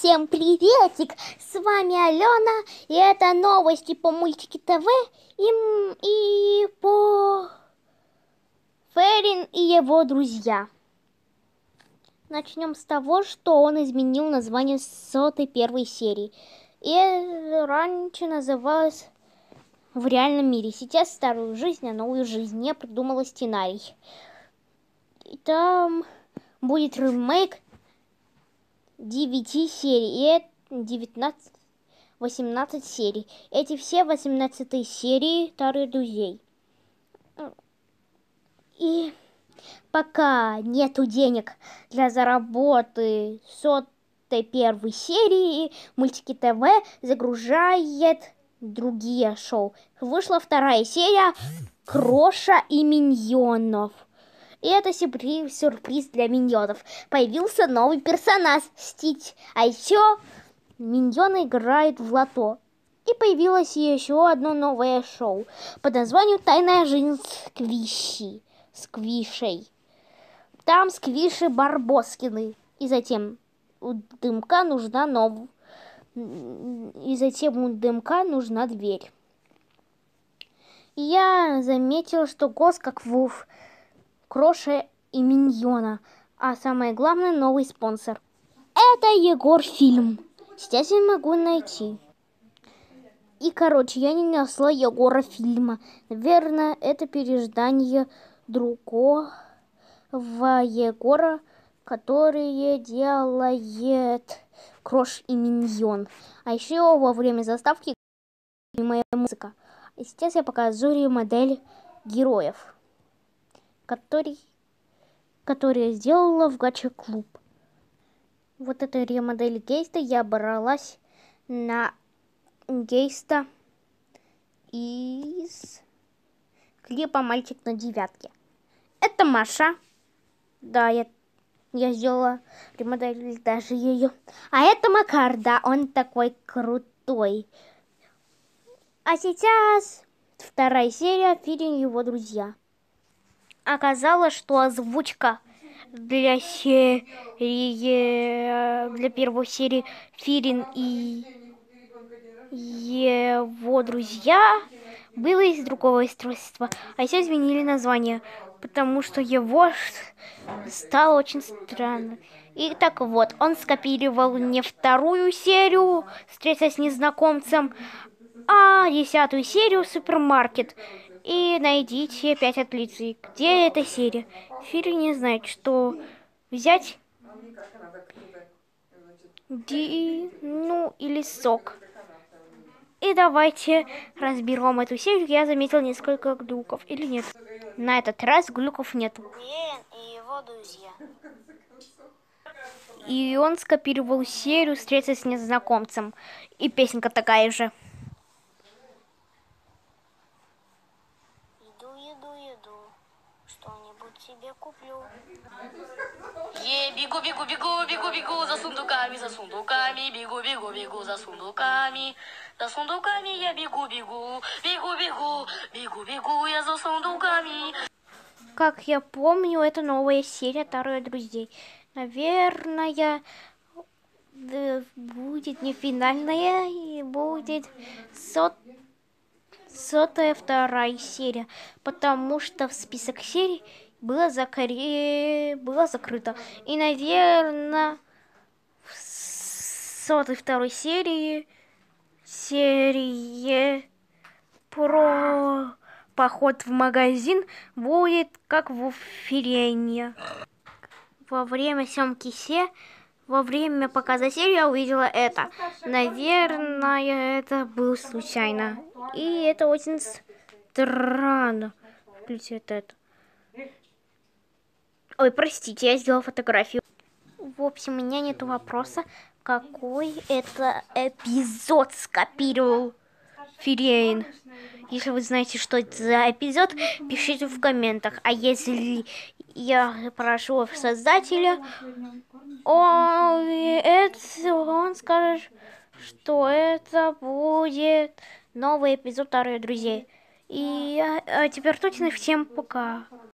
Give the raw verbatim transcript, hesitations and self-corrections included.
Всем приветик! С вами Алена, и это новости по Мультики ТВ и, и по Ферин и его друзья. Начнем с того, что он изменил название сотой первой серии. И раньше называлось «В реальном мире». Сейчас старую жизнь, а новую жизнь. Я придумала сценарий. И там будет ремейк девяти серий, и это девятнадцать, восемнадцать серий. Эти все восемнадцатые серии Старых друзей. И пока нету денег для заработы сотой первой серии, Мультики ТВ загружает другие шоу. Вышла вторая серия Кроша и Миньонов. И это сюрприз, сюрприз для миньонов. Появился новый персонаж Стич. А еще миньоны играют в лото. И появилось еще одно новое шоу под названием «Тайная жизнь Сквиши». Сквишей. Там Сквиши Барбоскины. И затем у Дымка нужна нов... И затем у Дымка нужна дверь. И я заметила, что голос как в Кроша и Миньона. А самое главное, новый спонсор. Это Егор Фильм. Сейчас я могу найти. И, короче, я не нашла Егора Фильма. Наверное, это переждание другого Егора, который делает Крош и Миньон. А еще во время заставки моя музыка. И сейчас я покажу модель героев, который, который я сделала в Гача Клуб. Вот эта ремодель Гейста. Я бралась на Гейста из клипа «Мальчик на девятке». Это Маша. Да, я, я сделала ремодель даже ее. А это Макар, да, он такой крутой. А сейчас вторая серия «Фирин и его друзья». Оказалось, что озвучка для серии, для первой серии Фирин и его друзья было из другого устройства. А сейчас изменили название, потому что его стало очень странно. И так вот, он скопировал не вторую серию «Встретиться с незнакомцем», а десятую серию «Супермаркет». И найдите пять отличий. Где эта серия? Фири не знает, что взять. Ди, ну, или сок. И давайте разберем эту серию. Я заметил несколько глюков. Или нет? На этот раз глюков нет. И его друзья. И он скопировал серию «Встретиться с незнакомцем». И песенка такая же. Иду, иду, иду. Что-нибудь себе куплю. Е, бегу, бегу, бегу, бегу, бегу за сундуками, за сундуками, бегу, бегу, бегу за сундуками. За сундуками я бегу, бегу, бегу, бегу, бегу, бегу я за сундуками. Как я помню, это новая серия «Старых друзей». Наверное, будет не финальная, и будет сот... сотая вторая серия, потому что в список серий было, закоре... было закрыто. И, наверное, в сотой второй серии серии про поход в магазин будет как в Фирене. Во время съемки се, во время показа серии я увидела это. Наверное, это было случайно. И это очень странно. Включить это. Ой, простите, я сделала фотографию. В общем, у меня нет вопроса, какой это эпизод скопировал Фирейн. Если вы знаете, что это за эпизод, пишите в комментах. А если я прошу создателя, он, это, он скажет, что это будет новый эпизод «Старых друзей». И а, а теперь точно всем пока.